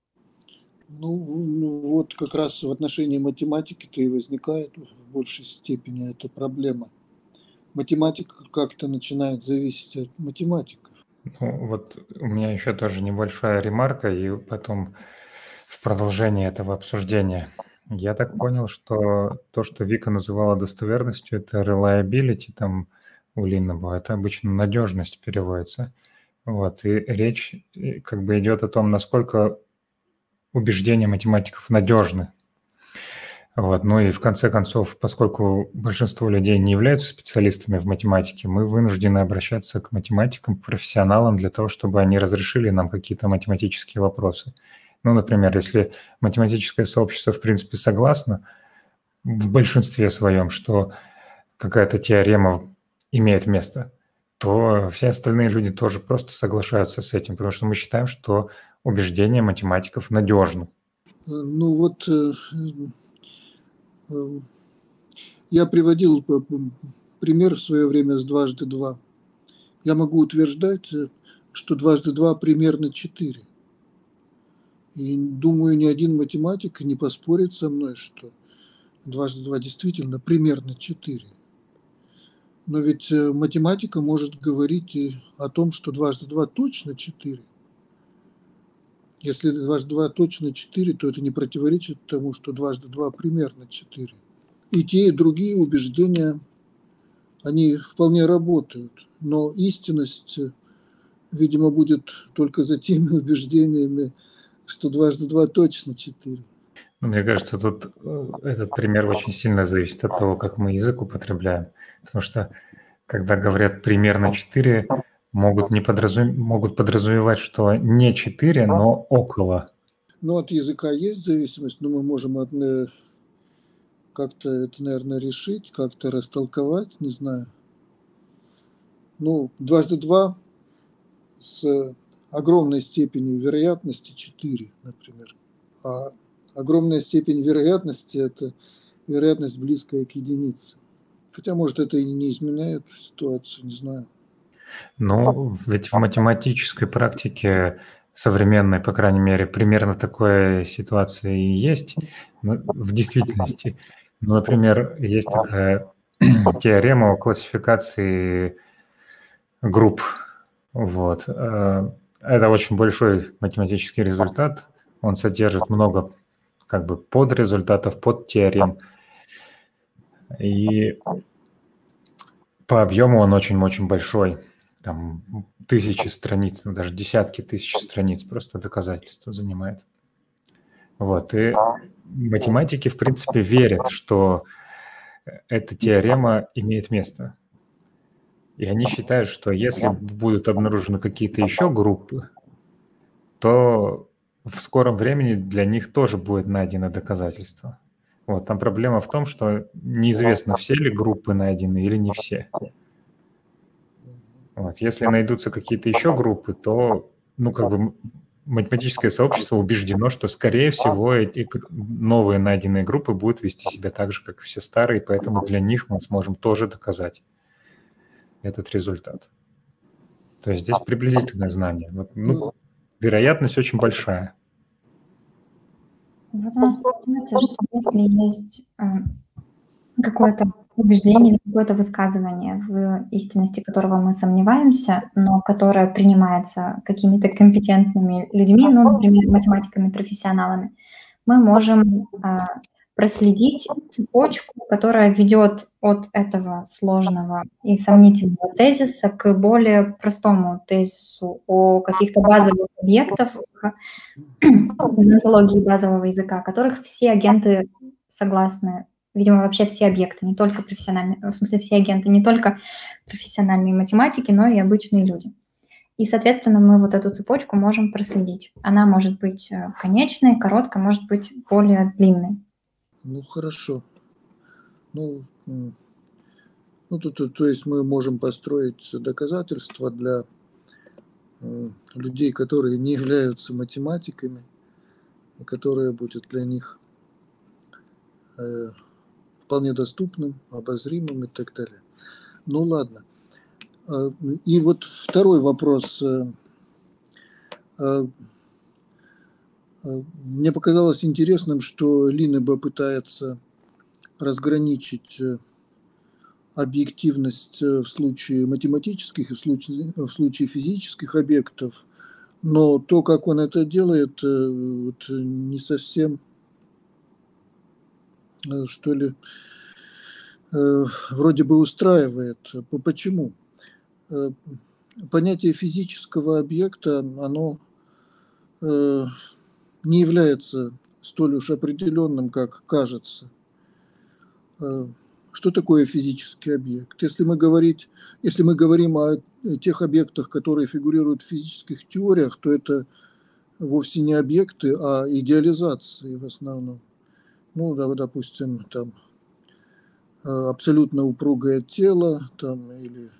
Ну, вот как раз в отношении математики-то и возникает в большей степени эта проблема. Математика как-то начинает зависеть от математиков. Ну, вот у меня еще тоже небольшая ремарка, и потом в продолжение этого обсуждения. Я так понял, что то, что Вика называла достоверностью, это reliability там у Линнеба, это обычно надежность переводится. Вот, и речь как бы идет о том, насколько убеждения математиков надежны. Вот. Ну и в конце концов, поскольку большинство людей не являются специалистами в математике, мы вынуждены обращаться к математикам, к профессионалам для того, чтобы они разрешили нам какие-то математические вопросы. Ну, например, если математическое сообщество в принципе согласно в большинстве своем, что какая-то теорема имеет место, то все остальные люди тоже просто соглашаются с этим, потому что мы считаем, что убеждения математиков надежны. Ну вот я приводил пример в свое время с дважды два. Я могу утверждать, что дважды два примерно 4. И думаю, ни один математик не поспорит со мной, что дважды два действительно примерно 4. Но ведь математика может говорить и о том, что дважды два точно 4. Если дважды два точно 4, то это не противоречит тому, что дважды два примерно 4. И те, и другие убеждения, они вполне работают. Но истинность, видимо, будет только за теми убеждениями, что дважды два точно 4. Мне кажется, тут этот пример очень сильно зависит от того, как мы язык употребляем. Потому что, когда говорят примерно 4, могут подразумевать, что не 4, но около. Ну, от языка есть зависимость, но мы можем как-то это, наверное, решить, как-то растолковать, не знаю. Ну, дважды два с огромной степенью вероятности 4, например. А огромная степень вероятности – это вероятность, близкая к единице. Хотя, может, это и не изменяет ситуацию, не знаю. Ну, ведь в математической практике современной, по крайней мере, примерно такая ситуация и есть в действительности. Ну, например, есть такая теорема о классификации групп. Вот. Это очень большой математический результат. Он содержит много как бы подрезультатов, подтеорем. И по объему он очень-очень большой. Там тысячи страниц, ну, даже десятки тысяч страниц просто доказательства занимает. Вот. И математики, в принципе, верят, что эта теорема имеет место. И они считают, что если будут обнаружены какие-то еще группы, то в скором времени для них тоже будет найдено доказательство. Вот. Там проблема в том, что неизвестно, все ли группы найдены или не все. Вот. Если найдутся какие-то еще группы, то, ну, как бы математическое сообщество убеждено, что, скорее всего, эти новые найденные группы будут вести себя так же, как и все старые, поэтому для них мы сможем тоже доказать этот результат. То есть здесь приблизительное знание. Вот, ну, вероятность очень большая. Вот у нас получается, что если есть какое-то убеждение или какое-то высказывание, в истинности которого мы сомневаемся, но которое принимается какими-то компетентными людьми, ну, например, математиками-профессионалами, мы можем проследить цепочку, которая ведет от этого сложного и сомнительного тезиса к более простому тезису о каких-то базовых объектах из онтологии базового языка, которых все агенты согласны, видимо, вообще все объекты, не только профессиональные, в смысле все агенты, не только профессиональные математики, но и обычные люди. И, соответственно, мы вот эту цепочку можем проследить. Она может быть конечной, короткой, может быть более длинной. Ну, хорошо. То есть мы можем построить доказательства для людей, которые не являются математиками, и которые будет для них вполне доступным, обозримым и так далее. Ну, ладно. И вот второй вопрос. Мне показалось интересным, что Линнеба пытается разграничить объективность в случае математических и в случае физических объектов, но то, как он это делает, вот не совсем, что ли, вроде бы устраивает. Почему? Понятие физического объекта, оно не является столь уж определенным, как кажется. Что такое физический объект? Если мы говорим о тех объектах, которые фигурируют в физических теориях, то это вовсе не объекты, а идеализации в основном. Ну, да, допустим, там абсолютно упругое тело, там, или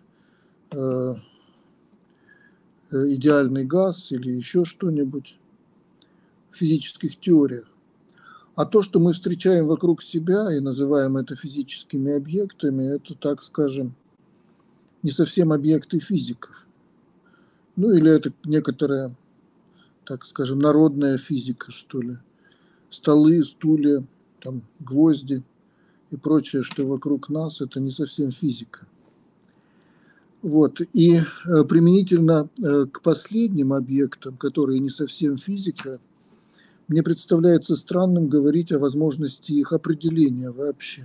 идеальный газ, или еще что-нибудь в физических теориях. А то, что мы встречаем вокруг себя и называем это физическими объектами, это, так скажем, не совсем объекты физиков. Ну, или это некоторая, так скажем, народная физика, что ли. Столы, стулья, там, гвозди и прочее, что вокруг нас, это не совсем физика. Вот. И применительно к последним объектам, которые не совсем физика, мне представляется странным говорить о возможности их определения вообще.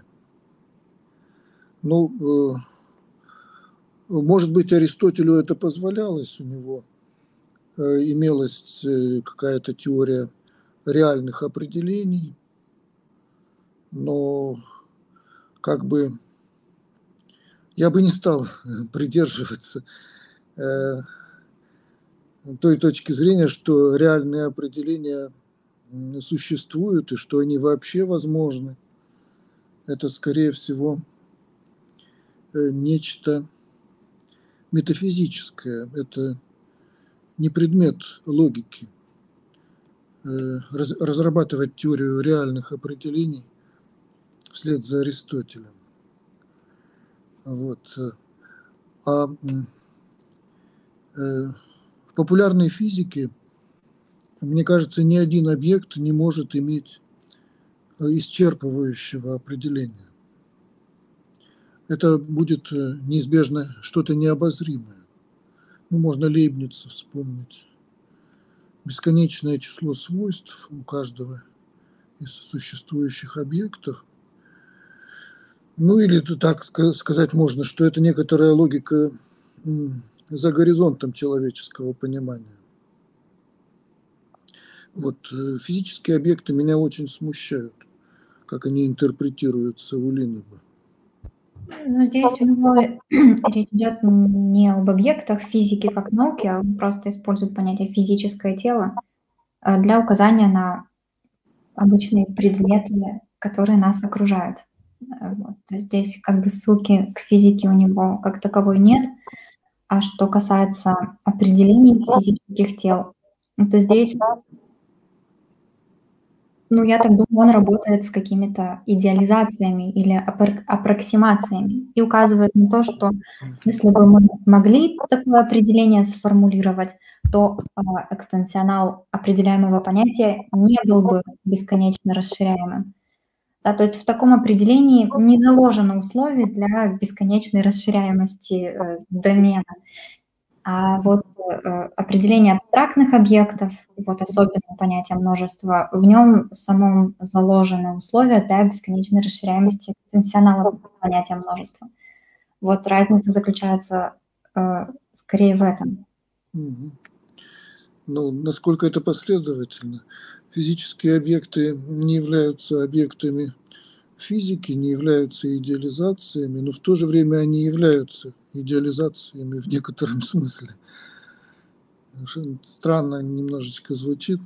Ну, может быть, Аристотелю это позволялось, у него имелась какая-то теория реальных определений, но как бы я бы не стал придерживаться той точки зрения, что реальные определения существуют и что они вообще возможны. Это, скорее всего, нечто метафизическое. Это не предмет логики. Разрабатывать теорию реальных определений вслед за Аристотелем. Вот. А В популярной физике, мне кажется, ни один объект не может иметь исчерпывающего определения. Это будет неизбежно что-то необозримое. Ну, можно Лейбница вспомнить. Бесконечное число свойств у каждого из существующих объектов. Ну, или так сказать можно, что это некоторая логика за горизонтом человеческого понимания. Вот физические объекты меня очень смущают, как они интерпретируются у Линнеба. Ну, здесь у него речь идет не об объектах физики как науки, а он просто использует понятие физическое тело для указания на обычные предметы, которые нас окружают. Вот. То есть здесь как бы ссылки к физике у него как таковой нет. А что касается определений физических тел, то здесь, ну, я так думаю, он работает с какими-то идеализациями или аппроксимациями и указывает на то, что если бы мы могли такое определение сформулировать, то экстенсионал определяемого понятия не был бы бесконечно расширяемым. Да, то есть в таком определении не заложено условие для бесконечной расширяемости домена. А вот определение абстрактных объектов, вот особенно понятие множества, в нем самом заложены условия для бесконечной расширяемости экстенсионала понятия множества. Вот разница заключается скорее в этом. Ну, насколько это последовательно? Физические объекты не являются объектами физики, не являются идеализациями, но в то же время они являются идеализациями в некотором смысле. Странно немножечко звучит.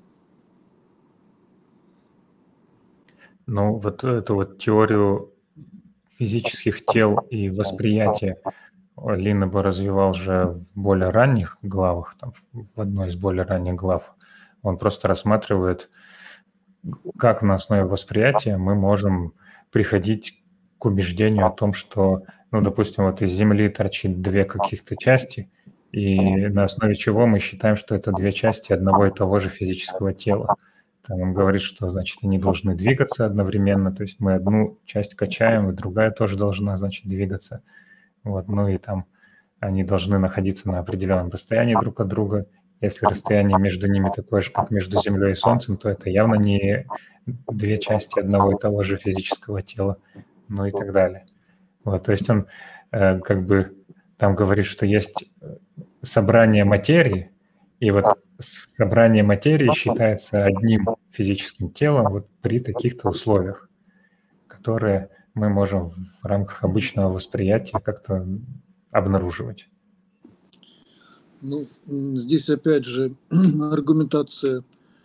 Ну, вот эту вот теорию физических тел и восприятия Линнеба развивал же в более ранних главах, там, в одной из более ранних глав. Он просто рассматривает, как на основе восприятия мы можем приходить к убеждению о том, что, ну, допустим, вот из Земли торчит две каких-то части, и на основе чего мы считаем, что это две части одного и того же физического тела. Там он говорит, что, значит, они должны двигаться одновременно, то есть мы одну часть качаем, и другая тоже должна, значит, двигаться. Вот, ну и там они должны находиться на определенном расстоянии друг от друга. Если расстояние между ними такое же, как между Землей и Солнцем, то это явно не две части одного и того же физического тела, ну и так далее. Вот, то есть он как бы там говорит, что есть собрание материи, и вот собрание материи считается одним физическим телом вот при таких-то условиях, которые мы можем в рамках обычного восприятия как-то обнаруживать. Ну, здесь опять же аргументация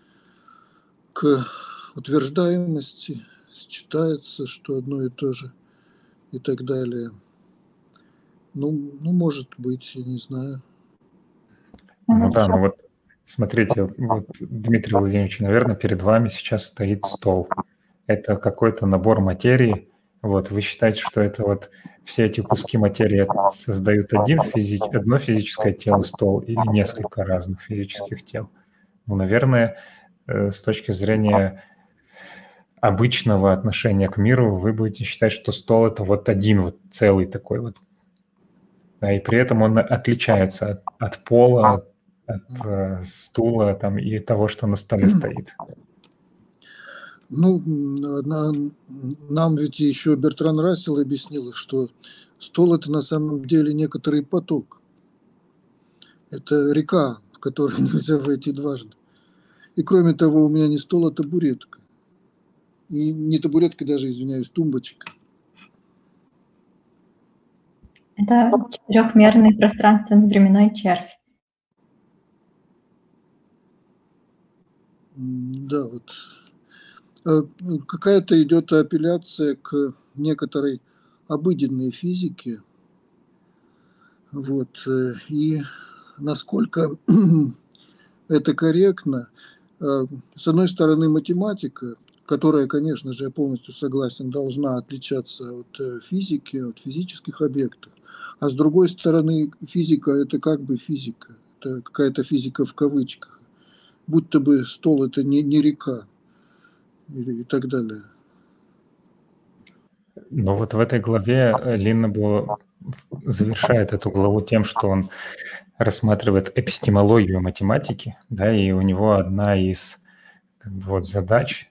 к утверждаемости, считается, что одно и то же и так далее. Ну может быть, я не знаю. Ну да, ну вот смотрите, вот, Дмитрий Владимирович, наверное, перед вами сейчас стоит стол. Это какой-то набор материи. Вот, вы считаете, что это вот все эти куски материи создают одно физическое тело, стол, или несколько разных физических тел? Ну, наверное, с точки зрения обычного отношения к миру, вы будете считать, что стол – это вот один вот целый такой вот. Да, и при этом он отличается от пола, от стула там, и того, что на столе стоит. Ну, нам ведь еще Бертран Рассел объяснил, что стол – это на самом деле некоторый поток. Это река, в которой нельзя войти дважды. И кроме того, у меня не стол, а табуретка. И не табуретка даже, извиняюсь, тумбочка. Это четырехмерный пространственно-временной червь. Да, вот. Какая-то идет апелляция к некоторой обыденной физике. Вот. И насколько это корректно, с одной стороны, математика, которая, конечно же, я полностью согласен, должна отличаться от физики, от физических объектов. А с другой стороны, физика – это как бы физика. это какая-то физика в кавычках. Будто бы стол – это не река и так далее. Но вот в этой главе Линнебо завершает эту главу тем, что он рассматривает эпистемологию математики, да, и у него одна из задач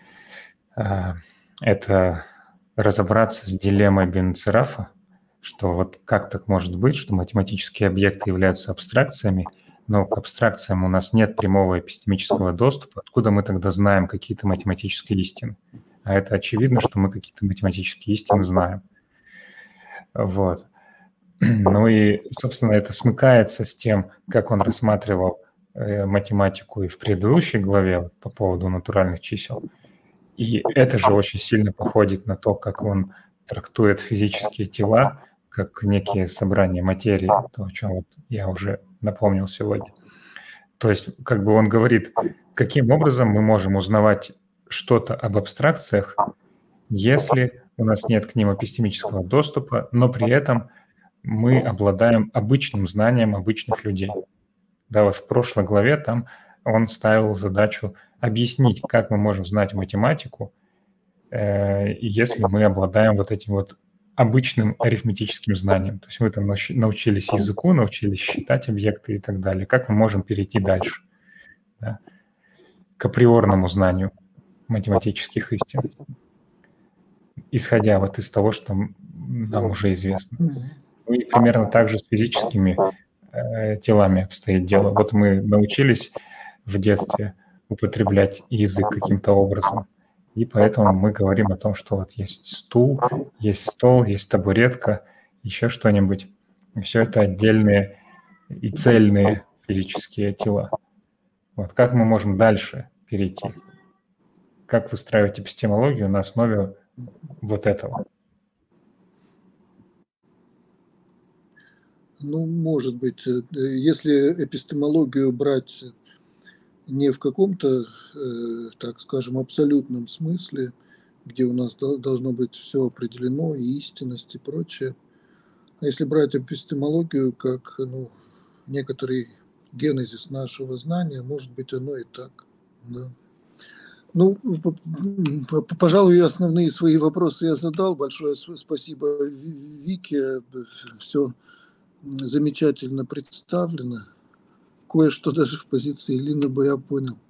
это разобраться с дилеммой Бенгцерафа, что вот как так может быть, что математические объекты являются абстракциями, но к абстракциям у нас нет прямого эпистемического доступа. Откуда мы тогда знаем какие-то математические истины? А это очевидно, что мы какие-то математические истины знаем. Вот. Ну и, собственно, это смыкается с тем, как он рассматривал математику и в предыдущей главе по поводу натуральных чисел. И это же очень сильно походит на то, как он трактует физические тела как некие собрания материи, то, о чем вот я уже напомнил сегодня. То есть как бы он говорит, каким образом мы можем узнавать что-то об абстракциях, если у нас нет к ним эпистемического доступа, но при этом мы обладаем обычным знанием обычных людей. Да, вот в прошлой главе там он ставил задачу объяснить, как мы можем знать математику, если мы обладаем вот этим вот обычным арифметическим знанием. То есть мы там научились языку, научились считать объекты и так далее. Как мы можем перейти дальше, да, к априорному знанию математических истин, исходя вот из того, что нам уже известно. Ну и примерно так же с физическими телами обстоит дело. Вот мы научились в детстве употреблять язык каким-то образом, и поэтому мы говорим о том, что вот есть стул, есть стол, есть табуретка, еще что-нибудь. И все это отдельные и цельные физические тела. Вот как мы можем дальше перейти? Как выстраивать эпистемологию на основе вот этого? Ну, может быть, если эпистемологию брать не в каком-то, так скажем, абсолютном смысле, где у нас должно быть все определено, и истинность, и прочее, а если брать эпистемологию как некоторый генезис нашего знания, может быть, оно и так. Да. Ну, пожалуй, основные свои вопросы я задал. Большое спасибо Вике. Все замечательно представлено. Кое-что даже в позиции Линнеба я понял.